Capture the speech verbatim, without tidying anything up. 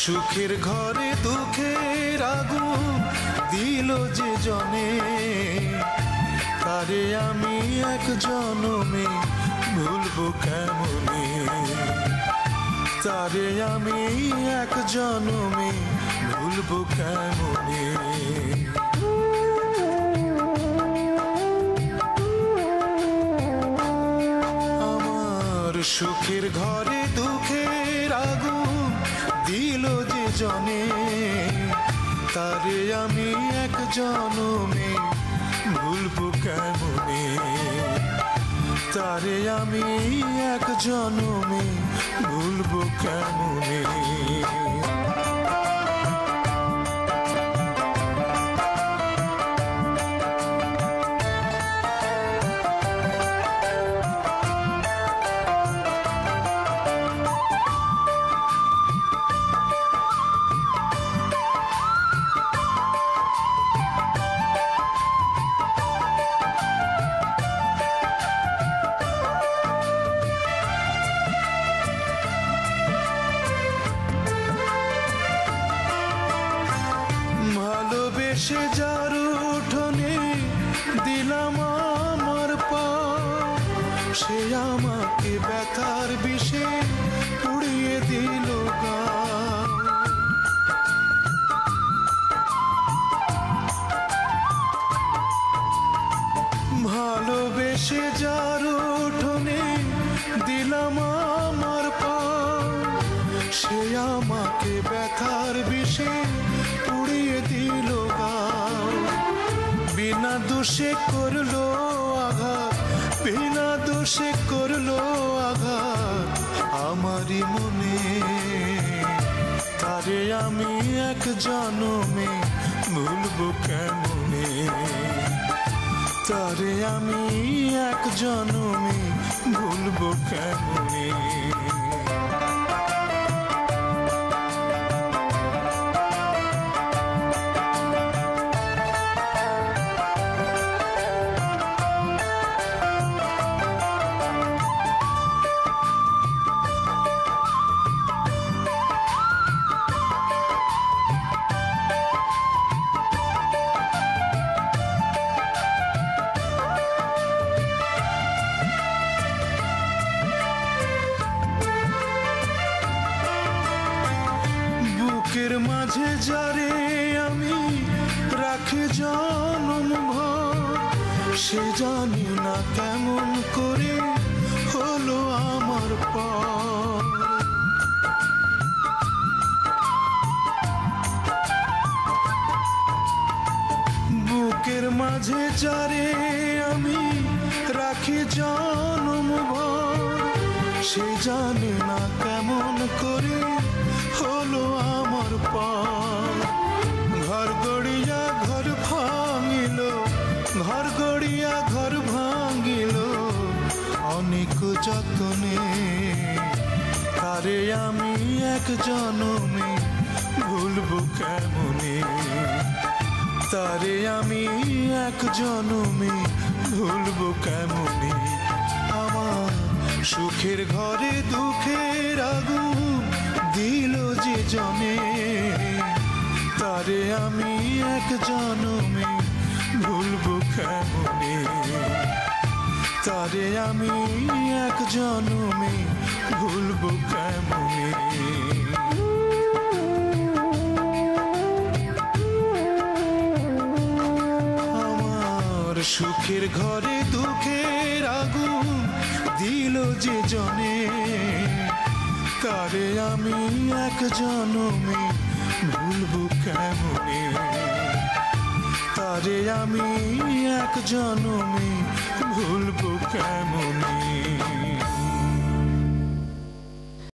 সুখের ঘরে দুঃখের আগুন দিল যে জনে, তারে আমি এক জনমে ভুলবো কেমনে, তারে আমি এক জনমে ভুলবো কেমনে। আমার সুখের ঘরে দুঃখের আগুন দিল যে জনে, তারে আমি এক জনমে ভুলবো কেমনে, তারে আমি এক জনমে ভুলবো কেমনে। ভালোবেসে যার উঠোনে দিলাম আমার পা, সে আমাকে ব্যথার বিষে পুড়িয়ে দিল গা। ভালোবেসে যার উঠোনে দিলাম আমার পা, সে আমাকে ব্যথার বিষে পুড়িয়ে দিল গা। বিনা দোষে করলো আঘাত, বিনা দোষে করলো আঘাত আমারই মনে, তারে আমি এক জনমে ভুলবো কেমনে, তারে আমি এক জনমে ভুলবো কেমনে। বুকের মাঝে যারে আমি রাখি জনম ভর, সে জানি না কেমন করে হলো আমার পর। বুকের মাঝে যারে আমি রাখি জনম ভর, সে জানি না কেমন করে হলো আমার পর। ঘর গড়িয়া ঘর ভাঙিল, ঘর গড়িয়া ঘর ভাঙিল অনেক যতনে, তারে আমি এক জনমে ভুলবো কেমনে, তারে আমি এক জনমে ভুলবো কেমনে। আমার সুখের ঘরে দুঃখের আগুন দিল যে জনে, তারে আমি এক জনমে ভুলবো কেমনে, তারে আমি এক জনমে ভুলবো কেমনে। আমার সুখের ঘরে দুঃখের আগুন দিল যে জনে, তারে আমি এক জনমে ভুলবো কেমনে, তারে আমি এক জনমে ভুলবো কেমনে।